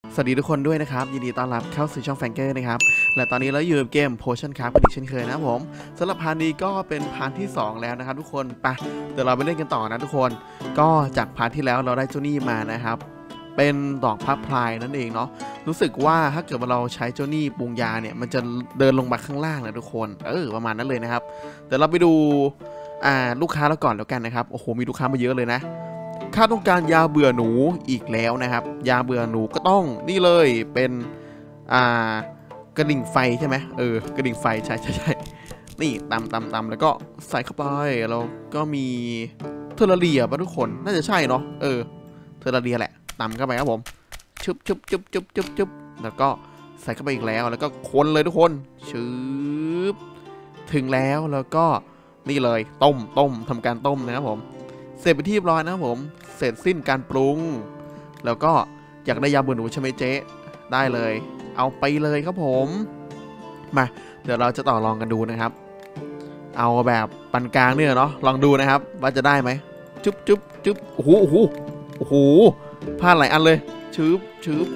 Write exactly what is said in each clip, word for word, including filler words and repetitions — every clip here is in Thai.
สวัสดีทุกคนด้วยนะครับยินดีต้อนรับเข้าสู่ช่องแฟงเกอร์นะครับและตอนนี้เราอยู่เกม Potion Craft กันอีกเช่นเคยนะผมสำหรับพาร์ทนี้ก็เป็นพาร์ทที่สองแล้วนะครับทุกคนไปเดี๋ยวเราไปเล่นกันต่อนะทุกคนก็จากพาร์ทที่แล้วเราได้เจ้านี่มานะครับเป็นดอกพับพลายนั่นเองเนาะรู้สึกว่าถ้าเกิดว่าเราใช้เจ้านี่ปรุงยาเนี่ยมันจะเดินลงมาข้างล่างนะทุกคนเออประมาณนั้นเลยนะครับเดี๋ยวเราไปดูอ่าลูกค้าเราก่อนแล้วกันนะครับโอ้โหมีลูกค้ามาเยอะเลยนะข้าต้องการยาเบื่อหนูอีกแล้วนะครับยาเบื่อหนูก็ต้องนี่เลยเป็นอ่ากระดิ่งไฟใช่ไหมเออกระดิ่งไฟใช่ใช่ใช่นี่ตำตำตำแล้วก็ใส่เข้าไปแล้วก็มีเทอร์เรียป่ะทุกคนน่าจะใช่เนาะเออเทอร์เรียแหละตำเข้าไปครับผมชุบชุบชุบชุบชุบชุบแล้วก็ใส่เข้าไปอีกแล้วแล้วก็คนเลยทุกคนชืบถึงแล้วแล้วก็นี่เลยต้มต้มทำการต้มนะครับผมเสร็จไปที่เรียบร้อยนะครับผมเสร็จสิ้นการปรุงแล้วก็อยากได้ยาเบื่อหนูใช่ไหมเจ๊ได้เลยเอาไปเลยครับผมมาเดี๋ยวเราจะต่อรองกันดูนะครับเอาแบบปานกลางเนี่ยเนาะลองดูนะครับว่าจะได้ไหมจุ๊บจุ๊บจุ๊บโอ้โหโอ้โหโอ้โหพลาดหลายอันเลยชืบชืบ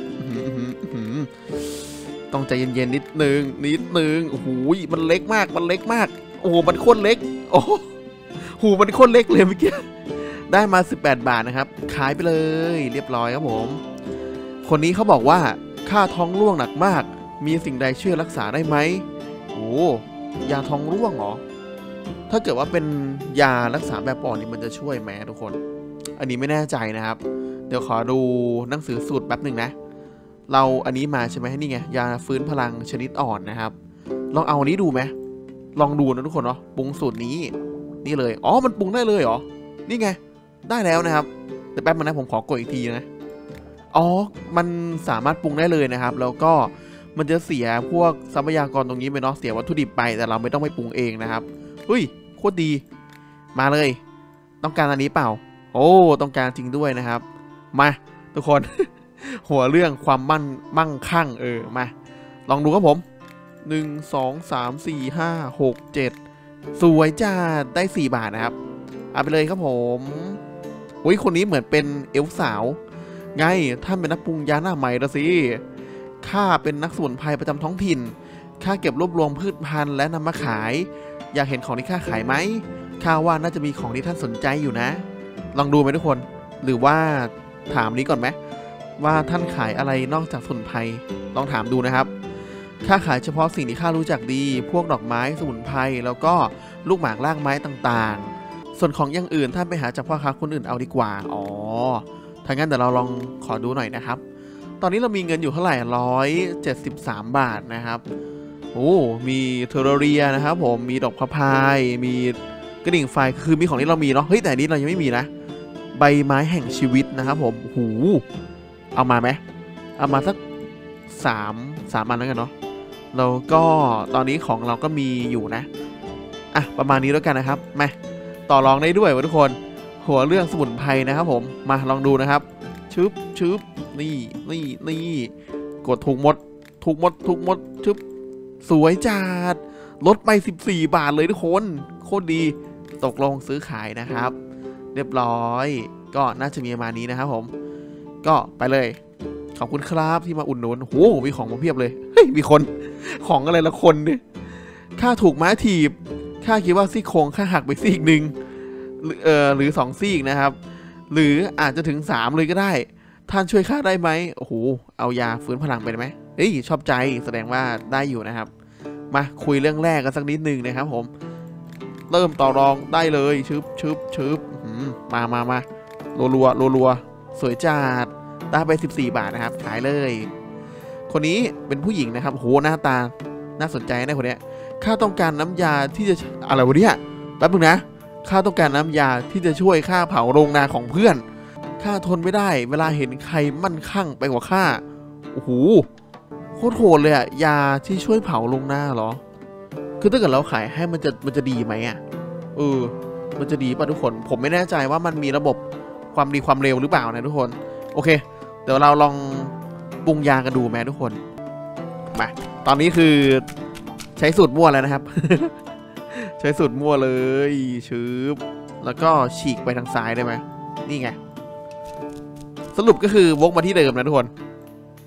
ต้องใจเย็นๆนิดนึงนิดนึงโอ้โหมันเล็กมากมันเล็กมากโอ้โหมันโคตรเล็กโอ้โหมันโคตรเล็กเลยเมื่อกี้ได้มาสิบแปดบาทนะครับขายไปเลยเรียบร้อยครับผมคนนี้เขาบอกว่าข้าท้องร่วงหนักมากมีสิ่งใดช่วยรักษาได้ไหมโอ้ยาท้องร่วงเหรอถ้าเกิดว่าเป็นยารักษาแบบอ่อนนี่มันจะช่วยไหมทุกคนอันนี้ไม่แน่ใจนะครับเดี๋ยวขอดูหนังสือสูตรแป๊บหนึ่งนะเราอันนี้มาใช่ไหมนี่ไงยาฟื้นพลังชนิดอ่อนนะครับลองเอาอันนี้ดูไหมลองดูนะทุกคนเนาะปรุงสูตรนี้นี่เลยอ๋อมันปรุงได้เลยเหรอนี่ไงได้แล้วนะครับแต่แป๊บนึงนะผมขอกดอีกทีนะอ๋อมันสามารถปรุงได้เลยนะครับแล้วก็มันจะเสียพวกทรัพยากรตรงนี้ไปเนาะเสียวัตถุดิบไปแต่เราไม่ต้องไปปรุงเองนะครับเฮ้ยโคตรดีมาเลยต้องการอันนี้เปล่าโอ้ต้องการจริงด้วยนะครับมาทุกคน หัวเรื่องความมั่นมั่งคั่งเออมาลองดูครับผมหนึ่ง สอง สาม สี่ ห้า หก เจ็ดสวยจ้าได้สี่บาทนะครับเอาไปเลยครับผมอุ้ยคนนี้เหมือนเป็นเอลฟ์สาวไงท่านเป็นนักปรุงยาหน้าใหม่ละสิข้าเป็นนักสมุนไพรประจำท้องถิ่นข้าเก็บรวบรวมพืชพันธุ์และนำมาขายอยากเห็นของที่ข้าขายไหมข้าว่าน่าจะมีของที่ท่านสนใจอยู่นะลองดูไหมทุกคนหรือว่าถามนี้ก่อนไหมว่าท่านขายอะไรนอกจากสมุนไพรลองถามดูนะครับข้าขายเฉพาะสิ่งที่ข้ารู้จักดีพวกดอกไม้สมุนไพรแล้วก็ลูกหมากรากไม้ต่างๆส่วนของอย่างอื่นท่านไปหาจากพ่อค้าคนอื่นเอาดีกว่าอ๋อถ้างั้นเดี๋ยวเราลองขอดูหน่อยนะครับตอนนี้เรามีเงินอยู่เท่าไหร่ร้อยเจ็ดสิบสามบาทนะครับโอ้มีเทอร์เรียนะครับผมมีดอกพะพายมีกระดิ่งไฟคือมีของที่เรามีเนาะเฮ้ยแต่นี้เรายังไม่มีนะใบไม้แห่งชีวิตนะครับผมหูเอามาไหมเอามาสักสามสามอันแล้วกันเนาะแล้วก็ตอนนี้ของเราก็มีอยู่นะอ่ะประมาณนี้แล้วกันนะครับมาต่อรองได้ด้วยวะทุกคนหัวเรื่องสมุนไพรนะครับผมมาลองดูนะครับชึบชึบนี่นี่นี่กดถูกหมดถูกหมดถูกหมดชึบสวยจัดลดไปสิบสี่บาทเลยทุกคนโคตรดีตกลงซื้อขายนะครับเรียบร้อยก็น่าจะมีประมาณนี้นะครับผมก็ไปเลยขอบคุณครับที่มาอุดหนุนโหมีของมาเพียบเลยเฮ้ยมีคนของอะไรละคนเนี่ยข้าถูกม้าถีบข้าคิดว่าซี่โครงข้าหักไปซี่อีกหนึ่งเอ่อหรือสองซี่นะครับหรืออาจจะถึงสามเลยก็ได้ท่านช่วยข้าได้ไหมโอ้โหเอายาฟื้นพลังไปได้ไหมเฮ้ยชอบใจแสดงว่าได้อยู่นะครับมาคุยเรื่องแรกกันสักนิดนึงนะครับผมเริ่มต่อรองได้เลยชึบชึบชึบมามามารัวรัวรัวรัวสวยจัดได้ไปสิบสี่บาทนะครับขายเลยคนนี้เป็นผู้หญิงนะครับโหหน้าตาน่าสนใจนะคนนี้ข้าต้องการน้ำยาที่จะอะไรวะเนี่ยแป๊บนึงนะข้าต้องการน้ำยาที่จะช่วยข้าเผาโรงนาของเพื่อนข้าทนไม่ได้เวลาเห็นใครมั่นคั่งไปกว่าข้าโอ้โหโคตรโหดเลยอะยาที่ช่วยเผาโรงนาเหรอคือถ้าเกิดเราขายให้มันจะมันจะดีไหมอะเออมันจะดีป่ะทุกคนผมไม่แน่ใจว่ามันมีระบบความดีความเร็วหรือเปล่านะทุกคนโอเคเดี๋ยวเราลองปรุงยากันดูไหมทุกคนมาตอนนี้คือใช้สูตรมั่วแล้วนะครับ ใช้สูตรมั่วเลยชืบแล้วก็ฉีกไปทางซ้ายได้ไหมนี่ไงสรุปก็คือวกมาที่เดิมนะทุกคน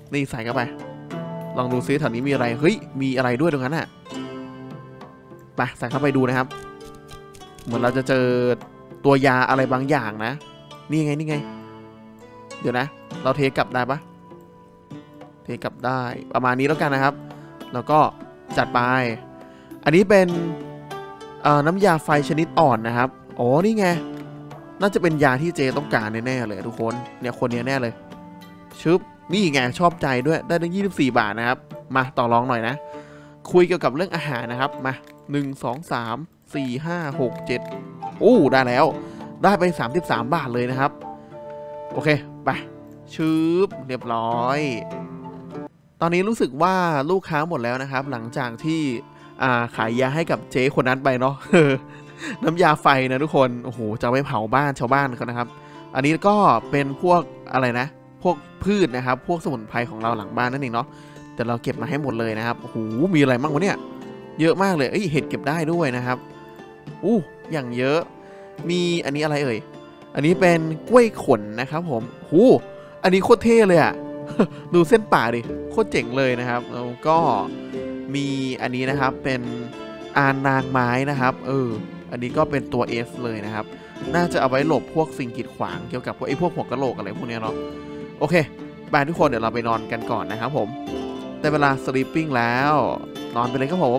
นี่ใส่เข้าไปลองดูซิแถวนี้มีอะไรเฮ้ยมีอะไรด้วยตรงนั้นอ่ะไปใส่เข้าไปดูนะครับเหมือนเราจะเจอตัวยาอะไรบางอย่างนะนี่ไงนี่ไงเดี๋ยวนะเราเทกลับได้ปะเทกลับได้ประมาณนี้แล้วกันนะครับแล้วก็จัดไปอันนี้เป็นน้ำยาไฟชนิดอ่อนนะครับอ๋อนี่ไงน่าจะเป็นยาที่เจต้องการแน่ๆเลยทุกคนเนี่ยคนนี้แน่เลยชึบนี่ไงชอบใจด้วยได้ตั้งยี่สิบสี่บาทนะครับมาต่อรองหน่อยนะคุยเกี่ยวกับเรื่องอาหารนะครับมาหนึ่งสองสามสี่ห้าหกเจ็ดโอ้ได้แล้วได้ไปสามสิบสามบาทเลยนะครับโอเคไปชึบเรียบร้อยตอนนี้รู้สึกว่าลูกค้าหมดแล้วนะครับหลังจากที่ขายยาให้กับเจ๊คนนั้นไปเนาะ น้ำยาไฟนะทุกคนโอ้โหจะไปเผาบ้านชาวบ้านเขานะครับอันนี้ก็เป็นพวกอะไรนะพวกพืชนะครับพวกสมุนไพรของเราหลังบ้านนั่นเองเนาะแต่เราเก็บมาให้หมดเลยนะครับโอ้โหมีอะไรบ้างวะเนี่ยเยอะมากเลยเอ้ยเห็ดเก็บได้ด้วยนะครับอู้อย่างเยอะมีอันนี้อะไรเอ่ยอันนี้เป็นกล้วยขนนะครับผมหูอันนี้โคตรเท่เลยอะ ดูเส้นป่าดิโคตรเจ๋งเลยนะครับแล้วก็มีอันนี้นะครับเป็นอานนางไม้นะครับเอออันนี้ก็เป็นตัว S เลยนะครับน่าจะเอาไว้หลบพวกสิ่งกีดขวางเกี่ยวกับพวกไอ้พวกหัวกะโหลกอะไรพวกนี้เนาะโอเคบายทุกคนเดี๋ยวเราไปนอนกันก่อนนะครับผมแต่เวลา sleeping แล้วนอนไปเลยครับผม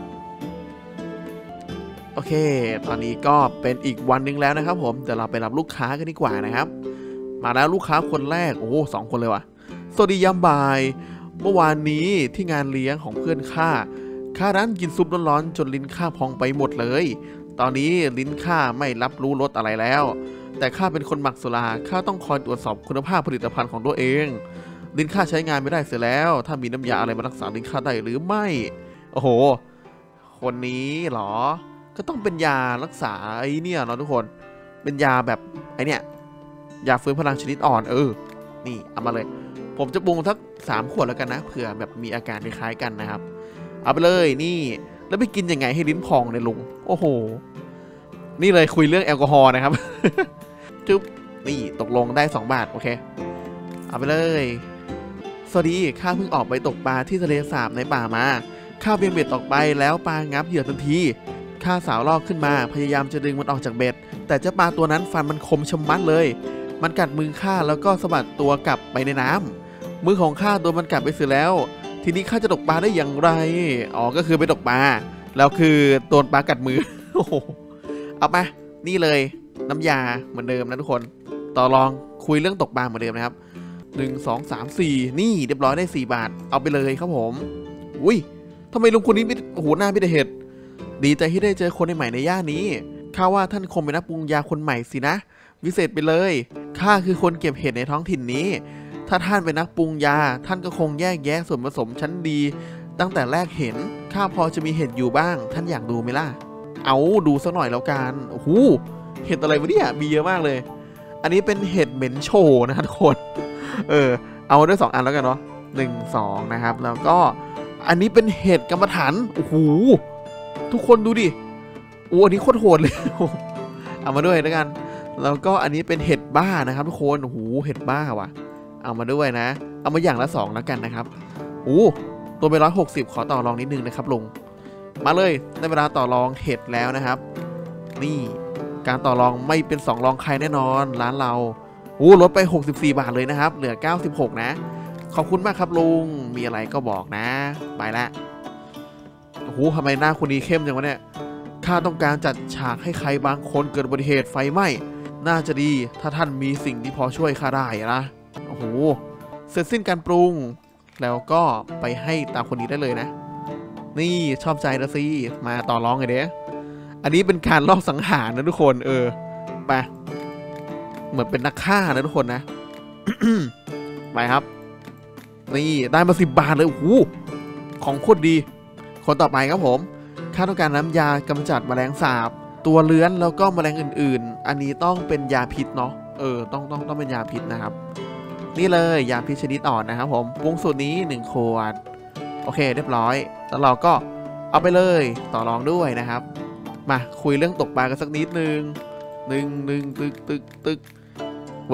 โอเคตอนนี้ก็เป็นอีกวันนึงแล้วนะครับผมเดี๋ยวเราไปรับลูกค้ากันดีกว่านะครับมาแล้วลูกค้าคนแรกโอ้สองคนเลยว่ะสวัสดียามบ่ายเมื่อวานนี้ที่งานเลี้ยงของเพื่อนข้าข้านั้นกินซุปร้อนๆจนลิ้นข้าพองไปหมดเลยตอนนี้ลิ้นข้าไม่รับรู้รสอะไรแล้วแต่ข้าเป็นคนหมักสุราข้าต้องคอยตรวจสอบคุณภาพผลิตภัณฑ์ของตัวเองลิ้นข้าใช้งานไม่ได้เสียแล้วถ้ามีน้ำยาอะไรมารักษาลิ้นข้าได้หรือไม่โอ้โหคนนี้เหรอก็ต้องเป็นยารักษาไอ้เนี่ยเนาะทุกคนเป็นยาแบบไอ้เนี่ยยาฟื้นพลังชนิดอ่อนเออนี่เอามาเลยผมจะปรุงสักสามขวดแล้วกันนะเผื่อแบบมีอาการคล้ายๆกันนะครับเอาไปเลยนี่แล้วไปกินยังไงให้ลิ้นพองเนี่ยลุงโอ้โหนี่เลยคุยเรื่องแอลกอฮอล์นะครับ จุ๊บนี่ตกลงได้สองบาทโอเคเอาไปเลยสวัสดีข้าเพิ่งออกไปตกปลาที่ทะเลสาบในป่ามาข้าเบี่ยงเบ็ดออกไปแล้วปลางับเหยื่อทันทีข้าสาวลอกขึ้นมาพยายามจะดึงมันออกจากเบ็ดแต่เจ้าปลาตัวนั้นฟันมันคมชะมัดเลยมันกัดมือข้าแล้วก็สะบัดตัวกลับไปในน้ำมือของข้าโดนมันกัดไปเสียแล้วทีนี้ข้าจะตกปลาได้อย่างไรอ๋อก็คือไปตกปลาแล้วคือโดนปลากัดมือ โอ้โหเอาไปนี่เลยน้ำยาเหมือนเดิมนะทุกคนต่อรองคุยเรื่องตกปลาเหมือนเดิมนะครับหนึ่ง สอง สาม สี่นี่เรียบร้อยได้สี่บาทเอาไปเลยครับผมอุ้ยทำไมลุงคนนี้ไม่โอ้โหหน้าไม่ได้เห็ดดีใจที่ได้เจอคนใหม่ในย่านนี้ข้าว่าท่านคงเป็นนักปรุงยาคนใหม่สินะวิเศษไปเลยข้าคือคนเก็บเห็ดในท้องถิ่นนี้ถ้าท่านเป็นนักปรุงยาท่านก็คงแยกแยะส่วนผสมชั้นดีตั้งแต่แรกเห็นข้าพอจะมีเห็ดอยู่บ้างท่านอยากดูไหมล่ะเอาดูสักหน่อยแล้วกันโอ้โหเห็ดอะไรวะเนี่ยมีเยอะมากเลยอันนี้เป็นเห็ดเหม็นโชว์นะทุกคนเออเอาด้วยสองอันแล้วกันเนาะหนึ่งสองนะครับแล้วก็อันนี้เป็นเห็ดกรรมฐานโอ้โหทุกคนดูดิโอ้อันนี้โคตรโหดเลยเอามาด้วยแล้วกันแล้วก็อันนี้เป็นเห็ดบ้านะครับทุกคนโอ้โหเห็ดบ้าว่ะเอามาด้วยนะเอามาอย่างละสองแล้วกันนะครับโอ้ตัวไปร้อยหกสิบขอต่อรองนิดนึงนะครับลุงมาเลยได้เวลาต่อรองเห็ดแล้วนะครับนี่การต่อรองไม่เป็นสองรองใครแน่นอนร้านเราโอ้ลดไปหกสิบสี่บาทเลยนะครับเหลือเก้าสิบหกนะขอบคุณมากครับลุงมีอะไรก็บอกนะไปละโอ้โหทำไมหน้าคนนี้เข้มจังวะเนี่ยข้าต้องการจัดฉากให้ใครบางคนเกิดอุบัติเหตุไฟไหม้น่าจะดีถ้าท่านมีสิ่งที่พอช่วยข้าได้นะโอ้โหเสร็จสิ้นการปรุงแล้วก็ไปให้ตามคนนี้ได้เลยนะนี่ชอบใจนะสิมาต่อรองไงเด้อันนี้เป็นการลอบสังหารนะทุกคนเออไปเหมือนเป็นนักฆ่านะทุกคนนะ ไปครับนี่ได้มาสิบบาทเลยโอ้โหของโคตรดีคนต่อไปครับผมข้าต้องการน้ำยากำจัดแมลงสาบตัวเลื้อนแล้วก็แมลงอื่นๆอันนี้ต้องเป็นยาพิษเนาะเออต้องต้องต้องเป็นยาพิษนะครับนี่เลยยาพิษชนิดอ่อนนะครับผมปรุงสูตรนี้หนึ่งขวดโอเคเรียบร้อยแล้วเราก็เอาไปเลยต่อรองด้วยนะครับมาคุยเรื่องตกปลากันสักนิดนึงหนึ่งหนึ่งตึกตึกตึกเว้ย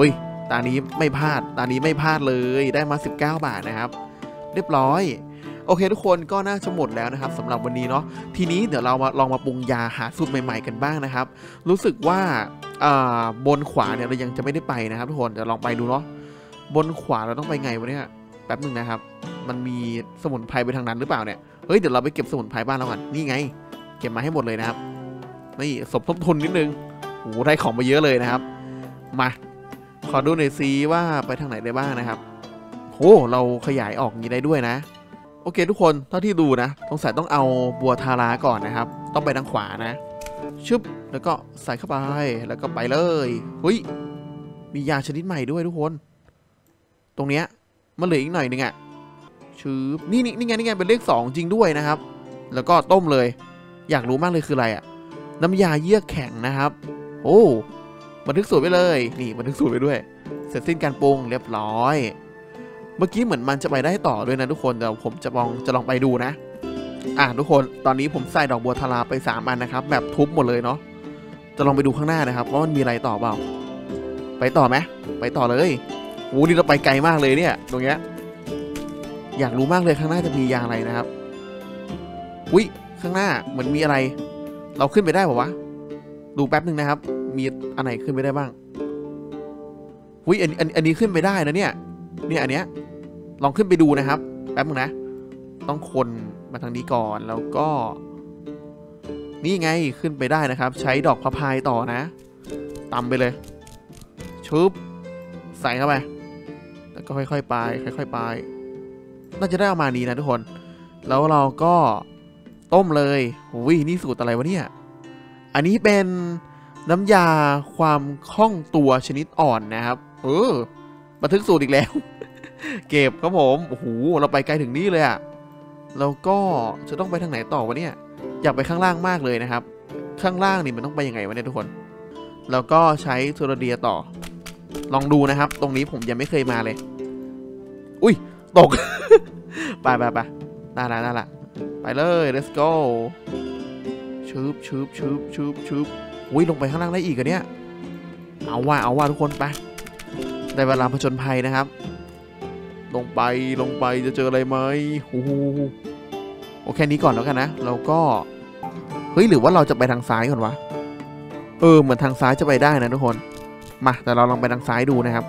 ตานี้ไม่พลาดตานี้ไม่พลาดเลยได้มาสิบเก้าบาทนะครับเรียบร้อยโอเคทุกคนก็น่าจะหมดแล้วนะครับสำหรับวันนี้เนาะทีนี้เดี๋ยวเรามาลองมาปรุงยาหาสูตรใหม่ๆกันบ้างนะครับรู้สึกว่าบนขวาเนี่ยเรายังจะไม่ได้ไปนะครับทุกคนเดี๋ยวลองไปดูเนาะบนขวาเราต้องไปไงวะเนี่ยแป๊บหนึ่งนะครับมันมีสมุนไพรไปทางนั้นหรือเปล่าเนี่ยเฮ้ยเดี๋ยวเราไปเก็บสมุนไพรบ้านเราก่อนนี่ไงเก็บมาให้หมดเลยนะครับนี่สมทบทุนนิดนึงโอ้ได้ของมาเยอะเลยนะครับมาขอดูหน่อยซิว่าไปทางไหนได้บ้างนะครับโอ้เราขยายออกนี้ได้ด้วยนะโอเคทุกคนเท่าที่ดูนะสงสัยต้องเอาบัวทาราก่อนนะครับต้องไปทางขวานะชึบแล้วก็ใส่เข้าไปแล้วก็ไปเลยเฮ้ยมียาชนิดใหม่ด้วยทุกคนตรงเนี้ยมันเหลืออีกหน่อยนึงอ่ะชืบนี่นี่นี่ไงนี่ไงเป็นเลขสองจริงด้วยนะครับแล้วก็ต้มเลยอยากรู้มากเลยคืออะไรอ่ะน้ำยาเยือกแข็งนะครับโอ้บันทึกสูตรไปเลยนี่บันทึกสูตรไปด้วยเสร็จสิ้นการปรุงเรียบร้อยเมื่อกี้เหมือนมันจะไปได้ต่อด้วยนะทุกคนเดี๋ยวผมจะลองจะลองไปดูนะอ่ะทุกคนตอนนี้ผมใส่ดอกบัวทาราไปสามอันนะครับแบบทุบหมดเลยเนาะจะลองไปดูข้างหน้านะครับว่ามันมีอะไรต่อเปล่าไปต่อไหมไปต่อเลยโอ้นี่เราไปไกลมากเลยเนี่ยตรงเนี้ยอยากรู้มากเลยข้างหน้าจะมียาอะไรนะครับอุ้ยข้างหน้าเหมือนมีอะไรเราขึ้นไปได้ป่าวะดูแป๊บหนึ่งนะครับมีอันไหนขึ้นไปได้บ้างอุ้ยอันอันอันนี้ขึ้นไปได้นะเนี่ยเนี่ยอันเนี้ยลองขึ้นไปดูนะครับแป๊บนึงนะต้องคนมาทางนี้ก่อนแล้วก็นี่ไงขึ้นไปได้นะครับใช้ดอกพะพายต่อนะตำไปเลยชุบใส่เข้าไปแล้วก็ค่อยๆไปค่อยๆไปน่าจะได้ประมาณนี้นะทุกคนแล้วเราก็ต้มเลยโอ้ยนี่สูตรอะไรวะเนี่ยอันนี้เป็นน้ำยาความคล่องตัวชนิดอ่อนนะครับเออบันทึกสูตรอีกแล้ว เก็บครับผมโอ้โหเราไปไกลถึงนี่เลยอะแล้วก็จะต้องไปทางไหนต่อวะเนี่ยอยากไปข้างล่างมากเลยนะครับข้างล่างนี่มันต้องไปยังไงวะเนี่ยทุกคนแล้วก็ใช้โทรเดียต่อลองดูนะครับตรงนี้ผมยังไม่เคยมาเลยอุ้ยตก ไปไปไปน่าละน่าละไปเลย let's go ชืบชืบชืบชืบชืบอุ้ยลงไปข้างล่างได้อีกอะเนี่ยเอาว่าเอาว่าทุกคนไปได้เวลาผจญภัยนะครับลงไปลงไปจะเจออะไรไหมโอ้โหโอเคนี้ก่อนแล้วกันนะแล้วก็เฮ้ยหรือว่าเราจะไปทางซ้ายก่อนวะเออเหมือนทางซ้ายจะไปได้นะทุกคนมาแต่เราลองไปทางซ้ายดูนะครับ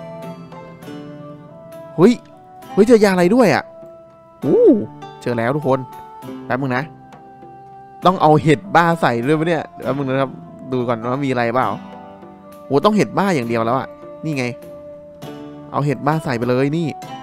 เฮ้ยเฮ้ยเจอยาอะไรด้วยอ่ะอู้เจอแล้วทุกคนแป๊บนึงนะต้องเอาเห็ดบ้าใส่ด้วยปะเนี่ยแป๊บนึงนะครับดูก่อนว่ามีอะไรเปล่าโหต้องเห็ดบ้าอย่างเดียวแล้วอ่ะนี่ไงเอาเห็ดบ้าใส่ไปเลยนี่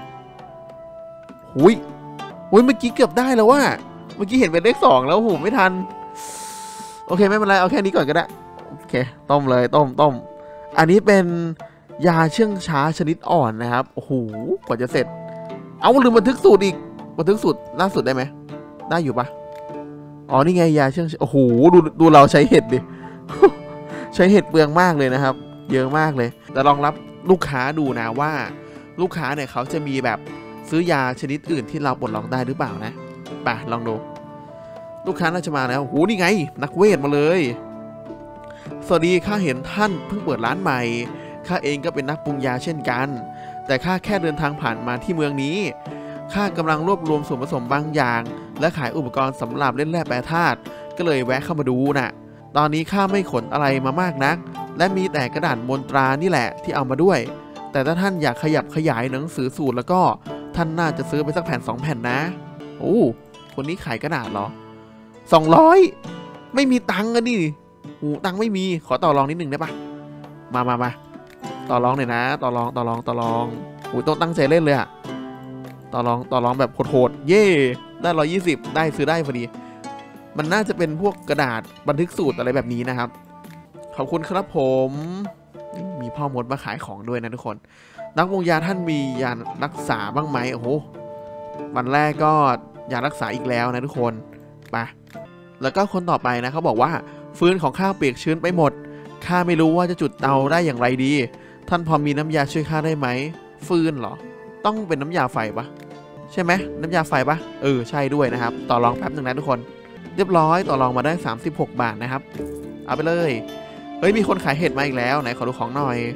หุยหุยเมื่อกี้เกือบได้แล้วว่าเมื่อกี้เห็นเป็นเลขสองแล้วโหไม่ทันโอเคไม่เป็นไรเอาแค่นี้ก่อนก็ได้โอเคต้มเลยต้มต้มอันนี้เป็นยาเชื่องช้าชนิดอ่อนนะครับโอ้โหกว่าจะเสร็จเอาลืมบันทึกสูตรอีกบันทึกสูตรล่าสุดได้ไหมได้อยู่ปะอ๋อนี่ไงยาเชื่องโอ้โหดูดูเราใช้เห็ดดิ ใช้เห็ดเปลืองมากเลยนะครับเยอะมากเลยแต่ลองรับลูกค้าดูนะว่าลูกค้าเนี่ยเขาจะมีแบบซื้อยาชนิดอื่นที่เราปลดล็อกได้หรือเปล่านะไปลองดูลูกค้าน่าจะมาแล้วโอ้โหนี่ไงนักเวทมาเลยสวัสดีข้าเห็นท่านเพิ่งเปิดร้านใหม่ข้าเองก็เป็นนักปรุงยาเช่นกันแต่ข้าแค่เดินทางผ่านมาที่เมืองนี้ข้ากำลังรวบรวมส่วนผสมบางอย่างและขายอุปกรณ์สำหรับเล่นแร่แปรธาตุก็เลยแวะเข้ามาดูน่ะตอนนี้ข้าไม่ขนอะไรมามากนักและมีแต่กระดาษมนตรานี่แหละที่เอามาด้วยแต่ถ้าท่านอยากขยับขยายหนังสือสูตรแล้วก็ท่านน่าจะซื้อไปสักแผ่นสองแผ่นนะโอ้คนนี้ขายกระดาษเหรอสองร้อยไม่มีตังค์อะดิโอ้ตังค์ไม่มีขอต่อรองนิดนึงได้ปะมามามาต่อรองหน่อยนะต่อรองต่อรองต่อรองโอ้ต้องตั้งใจเล่นเลยอะต่อรองต่อรองแบบโหดๆเย่ได้ร้อยยี่สิบได้ซื้อได้พอดีมันน่าจะเป็นพวกกระดาษบันทึกสูตรอะไรแบบนี้นะครับขอบคุณครับผมมีพ่อมดมาขายของด้วยนะทุกคนนักวงยาท่านมียารักษาบ้างไหมโอ้โหวันแรกก็ยารักษาอีกแล้วนะทุกคนไปแล้วก็คนต่อไปนะเขาบอกว่าฟืนของข้าเปียกชื้นไปหมดข้าไม่รู้ว่าจะจุดเตาได้อย่างไรดีท่านพอมีน้ำยาช่วยข้าได้ไหมฟืนเหรอต้องเป็นน้ำยาไฟปะใช่ไหมน้ำยาไฟปะเออใช่ด้วยนะครับต่อรองแป๊บหนึ่งนะทุกคนเรียบร้อยต่อรองมาได้สามสิบหกบาทนะครับเอาไปเลยเฮ้ยมีคนขายเห็ดมาอีกแล้วไหนขอดูของหน่อย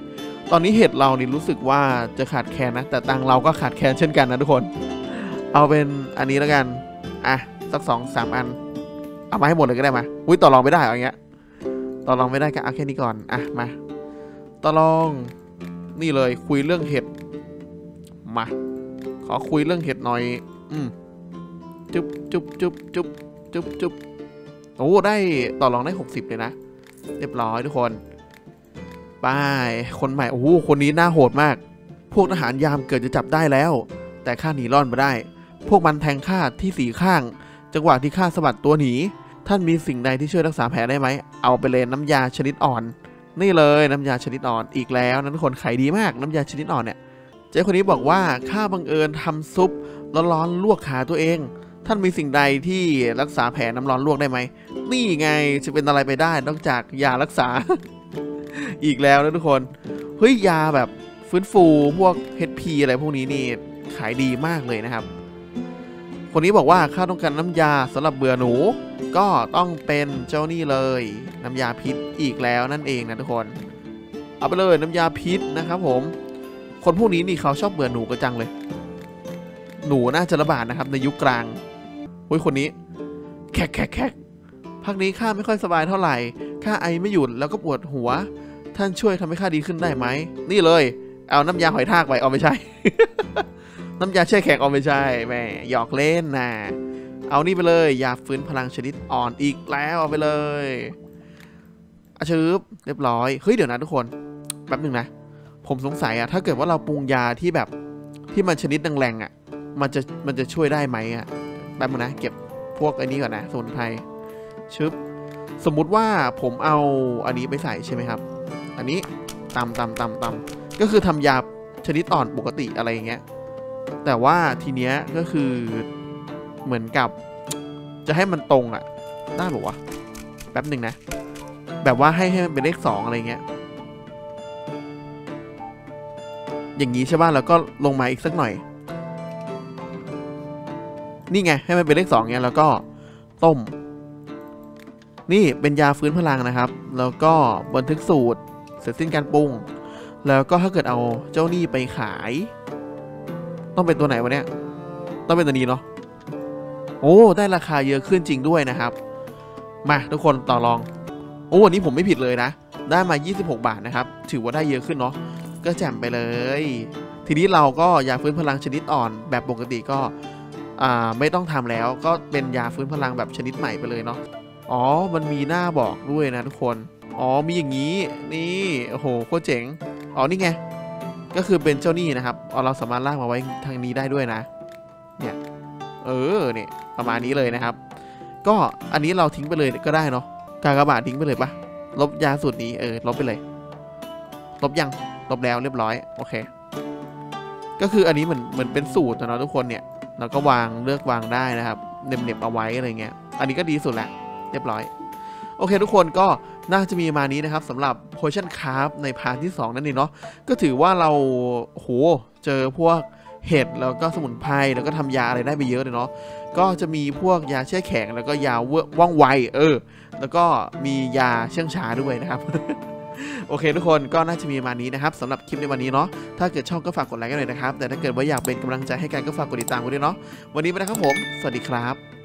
ตอนนี้เห็ดเรานี่รู้สึกว่าจะขาดแคลนนะแต่ตังเราก็ขาดแคลนเช่นกันนะทุกคนเอาเป็นอันนี้แล้วกันอ่ะสักสองสามอันเอามาให้หมดเลยก็ได้มาอุ้ยต่อรองไม่ได้อย่างเงี้ยต่อรองไม่ได้ก็เอาแค่นี้ก่อนอ่ะมาต่อรองนี่เลยคุยเรื่องเห็ดมาขอคุยเรื่องเห็ดหน่อยอืมจุ๊บจุ๊บจุ๊บจุ๊บจุ๊บจุ๊บโอ้ได้ต่อรองได้หกสิบเลยนะเรียบร้อยทุกคนไปคนใหม่โอ้โหคนนี้น่าโหดมากพวกทหารยามเกิดจะจับได้แล้วแต่ข้าหนีรอดมาได้พวกมันแทงข้าที่สี่ข้างจังหวะที่ข้าสะบัดตัวหนีท่านมีสิ่งใดที่ช่วยรักษาแผลได้ไหมเอาไปเลยน้ำยาชนิดอ่อนนี่เลยน้ำยาชนิดอ่อนอีกแล้วนั้นคนขายดีมากน้ำยาชนิดอ่อนเนี่ยเจ๊คนนี้บอกว่าข้าบังเอิญทำซุปร้อนๆลวกขาตัวเองท่านมีสิ่งใดที่รักษาแผลน้ำร้อนลวกได้ไหมนี่ไงจะเป็นอะไรไปได้นอกจากยารักษา อีกแล้วนะทุกคนเฮ้ยยาแบบฟื้นฟูพวก เอช พี อะไรพวกนี้นี่ขายดีมากเลยนะครับคนนี้บอกว่าข้าต้องการน้ำยาสำหรับเบื่อหนูก็ต้องเป็นเจ้านี่เลยน้ำยาพิษอีกแล้วนั่นเองนะทุกคนเอาไปเลยน้ำยาพิษนะครับผมคนพวกนี้นี่เขาชอบเบื่อหนูกระจังเลยหนูน่าจะระบาดนะครับในยุคกลางเฮ้ยคนนี้แขกแขกแขกพักนี้ข้าไม่ค่อยสบายเท่าไหร่ข้าไอไม่หยุดแล้วก็ปวดหัวท่านช่วยทำให้ข้าดีขึ้นได้ไหมนี่เลยเอาน้ำยาหอยทากไปเอาไม่ใช่ น้ำยาแช่แข็งเอาไม่ใช่แม่หยอกเล่นนะเอานี่ไปเลยยาฟื้นพลังชนิดอ่อนอีกแล้วเอาไปเลยอาชืบเรียบร้อยเฮ้ยเดี๋ยวนะทุกคนแป๊บหนึ่งนะผมสงสัยอะถ้าเกิดว่าเราปรุงยาที่แบบที่มันชนิดแรงๆอะมันจะมันจะช่วยได้ไหมอะแป๊บนึงนะเก็บพวกอันนี้ก่อนนะสมุนไพรชึบสมมุติว่าผมเอาอันนี้ไปใส่ใช่ไหมครับอันนี้ตำตำตำตำก็คือทำยาชนิดอ่อนปกติอะไรอย่างเงี้ยแต่ว่าทีเนี้ยก็คือเหมือนกับจะให้มันตรงอะได้บอกว่าแป๊บหนึ่งนะแบบว่าให้ให้มันเป็นเลขสองอะไรเงี้ยอย่างนี้ใช่ป่ะแล้วก็ลงมาอีกสักหน่อยนี่ไงให้มันเป็นเลขสองเงี้ยแล้วก็ต้มนี่เป็นยาฟื้นพลังนะครับแล้วก็บันทึกสูตรเสร็จสิ้นการปรุงแล้วก็ถ้าเกิดเอาเจ้านี่ไปขายต้องเป็นตัวไหนวะเนี่ยต้องเป็นตัวนี้เนาะโอ้ได้ราคาเยอะขึ้นจริงด้วยนะครับมาทุกคนต่อรองโอ้วันนี้ผมไม่ผิดเลยนะได้มายี่สิบหกบาทนะครับถือว่าได้เยอะขึ้นเนาะก็แจ่มไปเลยทีนี้เราก็ยาฟื้นพลังชนิดอ่อนแบบปกติก็อ่าไม่ต้องทำแล้วก็เป็นยาฟื้นพลังแบบชนิดใหม่ไปเลยเนาะอ๋อมันมีหน้าบอกด้วยนะทุกคนอ๋อมีอย่างนี้นี่โอ้โหโคตรเจ๋งอ๋อนี่ไงก็คือเป็นเจ้านี่นะครับเราสามารถลากมาไว้ทางนี้ได้ด้วยนะเนี่ยเออเนี่ยประมาณนี้เลยนะครับก็อันนี้เราทิ้งไปเลยก็ได้เนาะกากบาททิ้งไปเลยปะลบยาสูตรนี้เออลบไปเลยลบยังลบแล้วเรียบร้อยโอเคก็คืออันนี้เหมือนเหมือนเป็นสูตรนะทุกคนเนี่ยเราก็วางเลือกวางได้นะครับเน็บๆเอาไว้อะไรเงี้ยอันนี้ก็ดีสุดแหละเรียบร้อยโอเคทุกคนก็น่าจะมีมานี้นะครับสำหรับ Potion Craft ในพาร์ทที่สองนั่นเองเนาะก็ถือว่าเราโหเจอพวกเห็ดแล้วก็สมุนไพรแล้วก็ทำยาอะไรได้ไปเยอะเลยเนาะก็จะมีพวกยาแช่แข็งแล้วก็ยาว่องไวเออแล้วก็มียาเชื่องช้าด้วยนะครับ โอเคทุกคนก็น่าจะมีมานี้นะครับสำหรับคลิปในวันนี้เนาะถ้าเกิดชอบก็ฝากกดไลค์กันหน่อยนะครับแต่ถ้าเกิดว่าอยากเป็นกำลังใจให้กันก็ฝากกดติดตามกันด้วยเนาะวันนี้ไปนะครับผมสวัสดีครับ